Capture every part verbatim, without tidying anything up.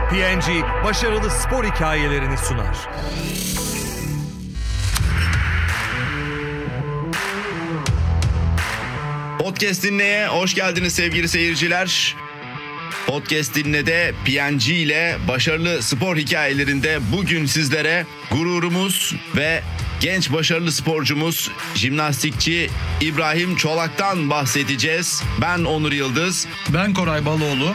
P N G başarılı spor hikayelerini sunar. Podcast Dinle'ye hoş geldiniz sevgili seyirciler. Podcast Dinle'de P N G ile başarılı spor hikayelerinde bugün sizlere gururumuz ve genç başarılı sporcumuz jimnastikçi İbrahim Çolak'tan bahsedeceğiz. Ben Onur Yıldız. Ben Koray Baloğlu.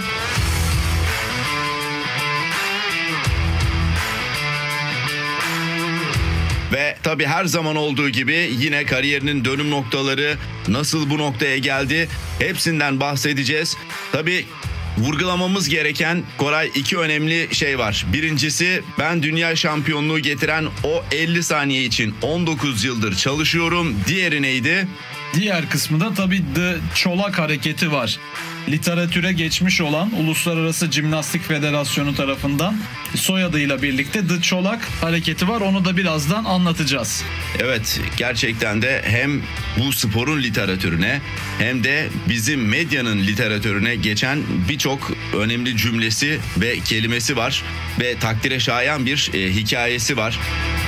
Ve tabii her zaman olduğu gibi yine kariyerinin dönüm noktaları, nasıl bu noktaya geldi, hepsinden bahsedeceğiz. Tabii vurgulamamız gereken Koray iki önemli şey var. Birincisi, ben dünya şampiyonluğu getiren o elli saniye için on dokuz yıldır çalışıyorum. Diğeri neydi? Diğer kısmı da tabii The Çolak hareketi var. Literatüre geçmiş olan Uluslararası Jimnastik Federasyonu tarafından soyadıyla birlikte The Çolak hareketi var. Onu da birazdan anlatacağız. Evet, gerçekten de hem bu sporun literatürüne hem de bizim medyanın literatürüne geçen birçok önemli cümlesi ve kelimesi var ve takdire şayan bir e, hikayesi var.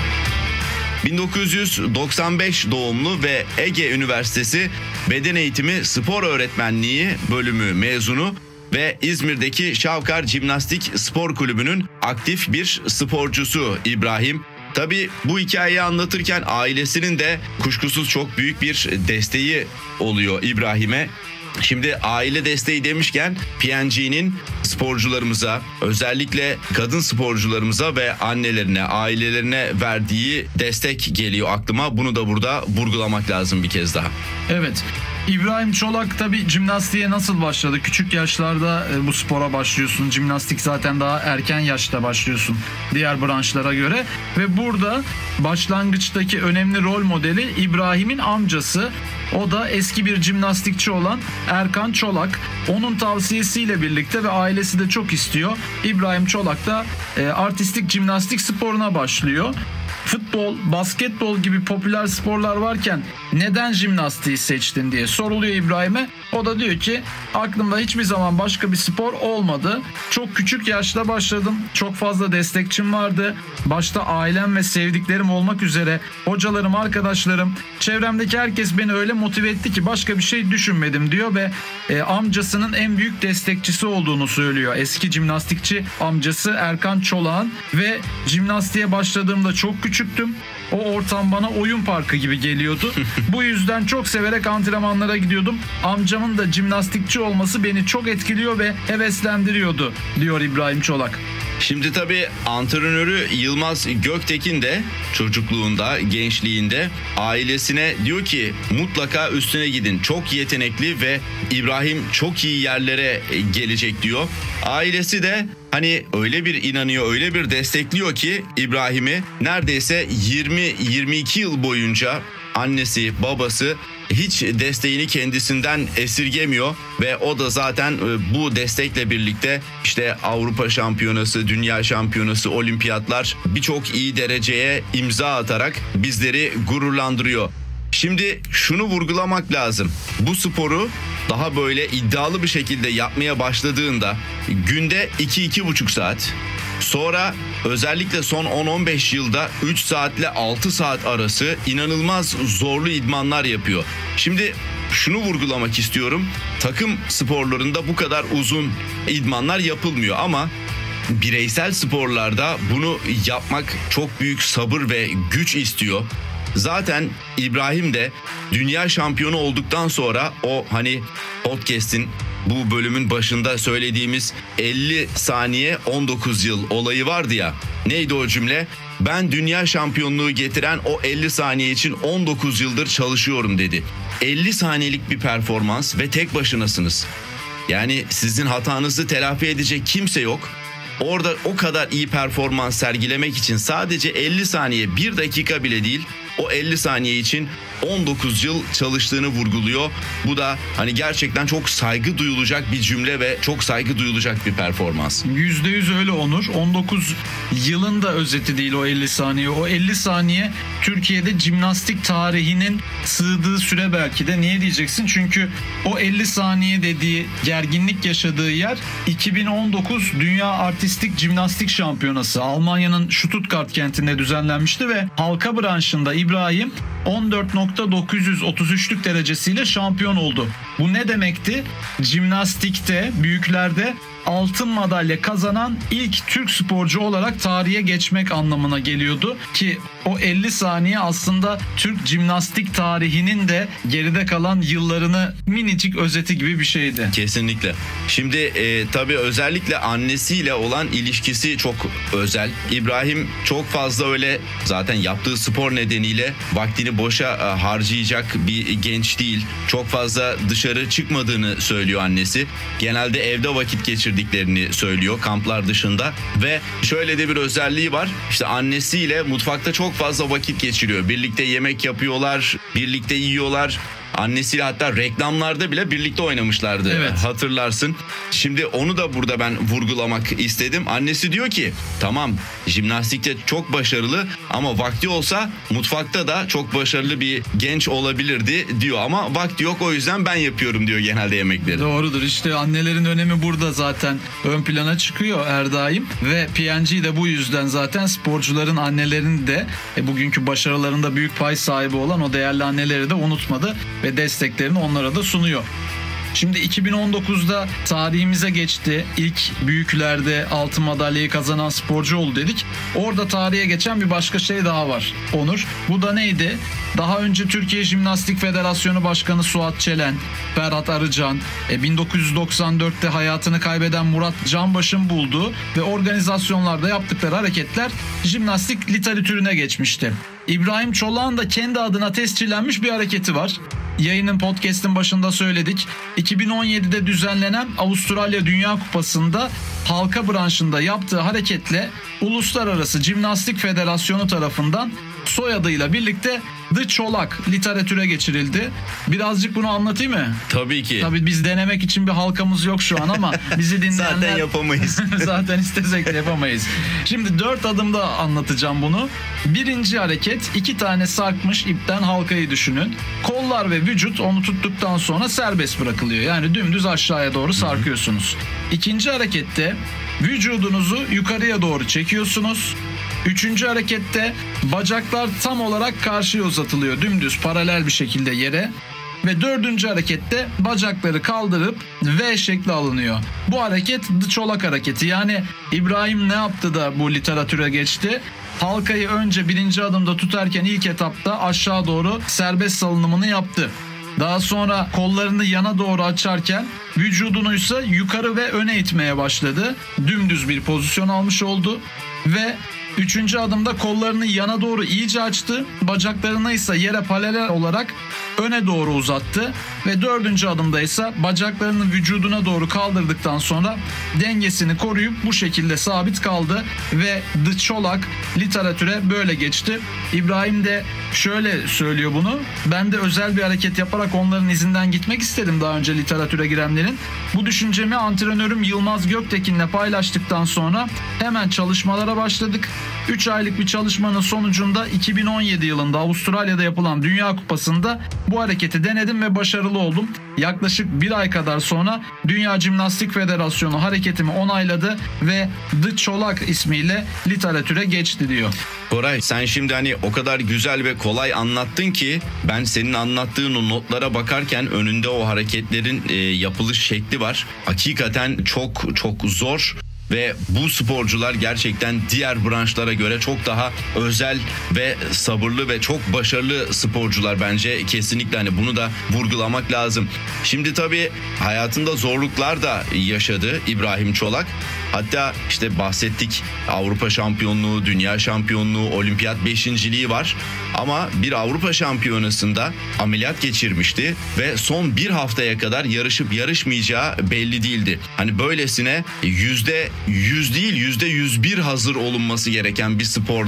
bin dokuz yüz doksan beş doğumlu ve Ege Üniversitesi Beden Eğitimi Spor Öğretmenliği bölümü mezunu ve İzmir'deki Şavkar Jimnastik Spor Kulübü'nün aktif bir sporcusu İbrahim. Tabii bu hikayeyi anlatırken ailesinin de kuşkusuz çok büyük bir desteği oluyor İbrahim'e. Şimdi aile desteği demişken P N G'nin sporcularımıza, özellikle kadın sporcularımıza ve annelerine, ailelerine verdiği destek geliyor aklıma. Bunu da burada vurgulamak lazım bir kez daha. Evet. İbrahim Çolak tabii jimnastiğe nasıl başladı? Küçük yaşlarda bu spora başlıyorsun. Jimnastik zaten daha erken yaşta başlıyorsun diğer branşlara göre. Ve burada başlangıçtaki önemli rol modeli İbrahim'in amcası. O da eski bir jimnastikçi olan Erkan Çolak. Onun tavsiyesiyle birlikte ve ailesi de çok istiyor. İbrahim Çolak da e, artistik jimnastik sporuna başlıyor. Futbol, basketbol gibi popüler sporlar varken neden jimnastiği seçtin diye soruluyor İbrahim'e. O da diyor ki aklımda hiçbir zaman başka bir spor olmadı. Çok küçük yaşta başladım. Çok fazla destekçim vardı. Başta ailem ve sevdiklerim olmak üzere hocalarım, arkadaşlarım, çevremdeki herkes beni öyle motive etti ki başka bir şey düşünmedim diyor ve e, amcasının en büyük destekçisi olduğunu söylüyor. Eski jimnastikçi amcası Erkan Çolak'ın ve jimnastiğe başladığımda çok küçüktüm. O ortam bana oyun parkı gibi geliyordu. Bu yüzden çok severek antrenmanlara gidiyordum. Amcamın da jimnastikçi olması beni çok etkiliyor ve heveslendiriyordu diyor İbrahim Çolak. Şimdi tabii antrenörü Yılmaz Göktekin de çocukluğunda, gençliğinde ailesine diyor ki mutlaka üstüne gidin. Çok yetenekli ve İbrahim çok iyi yerlere gelecek diyor. Ailesi de hani öyle bir inanıyor, öyle bir destekliyor ki İbrahim'i neredeyse yirmi yirmi iki yıl boyunca annesi, babası hiç desteğini kendisinden esirgemiyor ve o da zaten bu destekle birlikte işte Avrupa Şampiyonası, Dünya Şampiyonası, olimpiyatlar birçok iyi dereceye imza atarak bizleri gururlandırıyor. Şimdi şunu vurgulamak lazım. Bu sporu daha böyle iddialı bir şekilde yapmaya başladığında günde iki iki buçuk saat, sonra özellikle son on on beş yılda üç saatle altı saat arası inanılmaz zorlu idmanlar yapıyor. Şimdi şunu vurgulamak istiyorum. Takım sporlarında bu kadar uzun idmanlar yapılmıyor ama bireysel sporlarda bunu yapmak çok büyük sabır ve güç istiyor. Zaten İbrahim de dünya şampiyonu olduktan sonra o hani podcast'in bu bölümün başında söylediğimiz elli saniye on dokuz yıl olayı vardı ya. Neydi o cümle? Ben dünya şampiyonluğu getiren o elli saniye için on dokuz yıldır çalışıyorum dedi. elli saniyelik bir performans ve tek başınasınız. Yani sizin hatanızı telafi edecek kimse yok. Orada o kadar iyi performans sergilemek için sadece elli saniye, bir dakika bile değil, o elli saniye için on dokuz yıl çalıştığını vurguluyor. Bu da hani gerçekten çok saygı duyulacak bir cümle ve çok saygı duyulacak bir performans. yüzde yüz öyle Onur. on dokuz yılın da özeti değil o elli saniye. O elli saniye Türkiye'de jimnastik tarihinin sığdığı süre belki de. Niye diyeceksin? Çünkü o elli saniye dediği gerginlik yaşadığı yer iki bin on dokuz Dünya Artistik Jimnastik Şampiyonası. Almanya'nın Stuttgart kentinde düzenlenmişti ve halka branşında İbrahim on dört nokta dokuz yüz otuz üçlük derecesiyle şampiyon oldu. Bu ne demekti? Jimnastikte, büyüklerde altın madalya kazanan ilk Türk sporcu olarak tarihe geçmek anlamına geliyordu ki o elli saniye aslında Türk jimnastik tarihinin de geride kalan yıllarını minicik özeti gibi bir şeydi. Kesinlikle. Şimdi e, tabii özellikle annesiyle olan ilişkisi çok özel. İbrahim çok fazla öyle zaten yaptığı spor nedeniyle vaktini boşa e, harcayacak bir genç değil. Çok fazla dışarı çıkmadığını söylüyor annesi. Genelde evde vakit geçirdiklerini söylüyor kamplar dışında ve şöyle de bir özelliği var. İşte annesiyle mutfakta çok fazla vakit geçiriyor. Birlikte yemek yapıyorlar, birlikte yiyorlar. Annesiyle hatta reklamlarda bile birlikte oynamışlardı. Evet. Hatırlarsın. Şimdi onu da burada ben vurgulamak istedim. Annesi diyor ki tamam jimnastikte çok başarılı ama vakti olsa mutfakta da çok başarılı bir genç olabilirdi diyor ama vakti yok, o yüzden ben yapıyorum diyor genelde yemekleri. Doğrudur, işte annelerin önemi burada zaten ön plana çıkıyor her daim ve P and G de bu yüzden zaten sporcuların annelerini de e, bugünkü başarılarında büyük pay sahibi olan o değerli anneleri de unutmadı ve desteklerini onlara da sunuyor. Şimdi iki bin on dokuzda tarihimize geçti. İlk büyüklerde altın madalyayı kazanan sporcu oldu dedik. Orada tarihe geçen bir başka şey daha var Onur. Bu da neydi? Daha önce Türkiye Jimnastik Federasyonu Başkanı Suat Çelen, Ferhat Arıcan, bin dokuz yüz doksan dörtte hayatını kaybeden Murat Canbaş'ın bulduğu ve organizasyonlarda yaptıkları hareketler jimnastik literatürüne geçmişti. İbrahim Çolak'ın da kendi adına tescillenmiş bir hareketi var. Yayının podcast'in başında söyledik. iki bin on yedide düzenlenen Avustralya Dünya Kupası'nda halka branşında yaptığı hareketle Uluslararası Jimnastik Federasyonu tarafından soyadıyla birlikte The Çolak literatüre geçirildi. Birazcık bunu anlatayım mı? Tabii ki. Tabii biz denemek için bir halkamız yok şu an ama bizi dinleyenler... Zaten yapamayız. Zaten istesek de yapamayız. Şimdi dört adımda anlatacağım bunu. Birinci hareket, iki tane sarkmış ipten halkayı düşünün. Kollar ve vücut onu tuttuktan sonra serbest bırakılıyor. Yani dümdüz aşağıya doğru sarkıyorsunuz. İkinci harekette vücudunuzu yukarıya doğru çekiyorsunuz. Üçüncü harekette bacaklar tam olarak karşıya uzatılıyor. Dümdüz paralel bir şekilde yere. Ve dördüncü harekette bacakları kaldırıp V şekli alınıyor. Bu hareket The Çolak hareketi. Yani İbrahim ne yaptı da bu literatüre geçti? Halkayı önce birinci adımda tutarken ilk etapta aşağı doğru serbest salınımını yaptı. Daha sonra kollarını yana doğru açarken vücudunu ise yukarı ve öne itmeye başladı. Dümdüz bir pozisyon almış oldu ve üçüncü adımda kollarını yana doğru iyice açtı. Bacaklarını ise yere paralel olarak öne doğru uzattı. Ve dördüncü adımda ise bacaklarını vücuduna doğru kaldırdıktan sonra dengesini koruyup bu şekilde sabit kaldı. Ve The Çolak literatüre böyle geçti. İbrahim de şöyle söylüyor bunu. Ben de özel bir hareket yaparak onların izinden gitmek istedim daha önce literatüre girenlerin. Bu düşüncemi antrenörüm Yılmaz Göktekin'le paylaştıktan sonra hemen çalışmalara başladık. üç aylık bir çalışmanın sonucunda iki bin on yedi yılında Avustralya'da yapılan Dünya Kupası'nda bu hareketi denedim ve başarılı oldum. Yaklaşık bir ay kadar sonra Dünya Jimnastik Federasyonu hareketimi onayladı ve The Çolak ismiyle literatüre geçti diyor. Koray, sen şimdi hani o kadar güzel ve kolay anlattın ki ben senin anlattığın o notlara bakarken önünde o hareketlerin e, yapılış şekli var. Hakikaten çok çok zor. Ve bu sporcular gerçekten diğer branşlara göre çok daha özel ve sabırlı ve çok başarılı sporcular bence. Kesinlikle hani bunu da vurgulamak lazım. Şimdi tabii hayatında zorluklar da yaşadı İbrahim Çolak. Hatta işte bahsettik, Avrupa şampiyonluğu, dünya şampiyonluğu, olimpiyat beşinciliği var. Ama bir Avrupa şampiyonasında ameliyat geçirmişti ve son bir haftaya kadar yarışıp yarışmayacağı belli değildi. Hani böylesine yüzde yüz değil yüzde yüz bir hazır olunması gereken bir sporda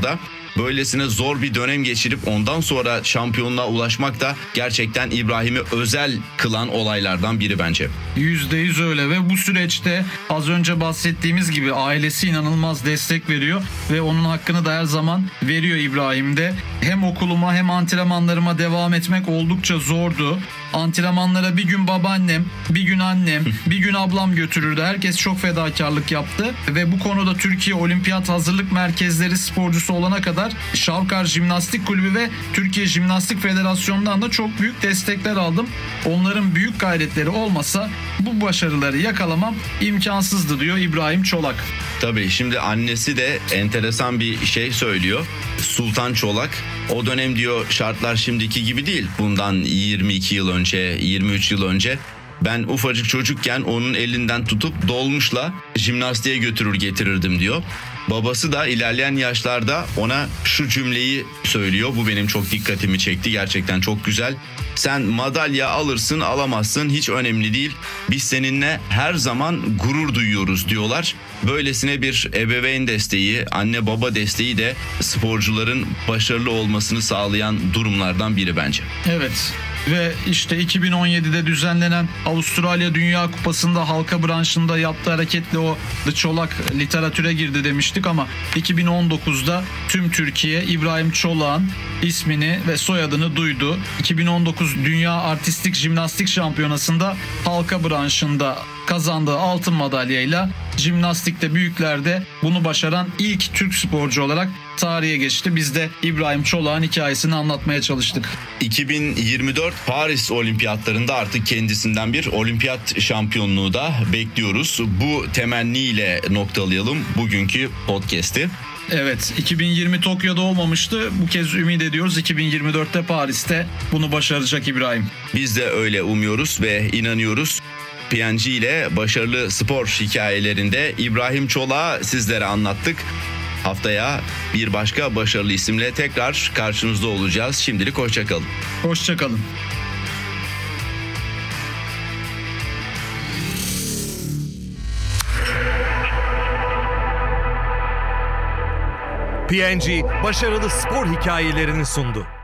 böylesine zor bir dönem geçirip ondan sonra şampiyonluğa ulaşmak da gerçekten İbrahim'i özel kılan olaylardan biri bence. yüzde yüz öyle ve bu süreçte az önce bahsettiğimiz gibi ailesi inanılmaz destek veriyor ve onun hakkını da her zaman veriyor İbrahim'de. Hem okuluma hem antrenmanlarıma devam etmek oldukça zordu. Antrenmanlara bir gün babaannem, bir gün annem, bir gün ablam götürürdü. Herkes çok fedakarlık yaptı ve bu konuda Türkiye Olimpiyat Hazırlık Merkezleri sporcusu olana kadar Şavkar Jimnastik Kulübü ve Türkiye Jimnastik Federasyonu'ndan da çok büyük destekler aldım. Onların büyük gayretleri olmasa bu başarıları yakalamam imkansızdı diyor İbrahim Çolak. Tabii şimdi annesi de enteresan bir şey söylüyor. Sultan Çolak, o dönem diyor şartlar şimdiki gibi değil. Bundan yirmi iki yıl önce, yirmi üç yıl önce ben ufacık çocukken onun elinden tutup dolmuşla jimnastiğe götürür getirirdim diyor. Babası da ilerleyen yaşlarda ona şu cümleyi söylüyor. Bu benim çok dikkatimi çekti. Gerçekten çok güzel. Sen madalya alırsın alamazsın hiç önemli değil. Biz seninle her zaman gurur duyuyoruz diyorlar. Böylesine bir ebeveyn desteği, anne baba desteği de sporcuların başarılı olmasını sağlayan durumlardan biri bence. Evet. Ve işte iki bin on yedide düzenlenen Avustralya Dünya Kupası'nda halka branşında yaptığı hareketle o The Çolak literatüre girdi demiştik ama iki bin on dokuzda tüm Türkiye İbrahim Çolak'ın ismini ve soyadını duydu. iki bin on dokuz Dünya Artistik Jimnastik Şampiyonası'nda halka branşında kazandığı altın madalyayla jimnastikte büyüklerde bunu başaran ilk Türk sporcu olarak tarihe geçti. Biz de İbrahim Çolak'ın hikayesini anlatmaya çalıştık. iki bin yirmi dört Paris Olimpiyatlarında artık kendisinden bir olimpiyat şampiyonluğu da bekliyoruz. Bu temenniyle noktalayalım bugünkü podcast'i. Evet, iki bin yirmi Tokyo'da olmamıştı. Bu kez ümit ediyoruz iki bin yirmi dörtte Paris'te bunu başaracak İbrahim. Biz de öyle umuyoruz ve inanıyoruz. P N G ile başarılı spor hikayelerinde İbrahim Çolak'ı sizlere anlattık. Haftaya bir başka başarılı isimle tekrar karşınızda olacağız. Şimdilik hoşçakalın. Hoşçakalın. P N G başarılı spor hikayelerini sundu.